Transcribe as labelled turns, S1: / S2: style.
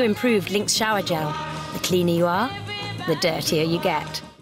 S1: new improved Lynx shower gel. The cleaner you are, the dirtier you get.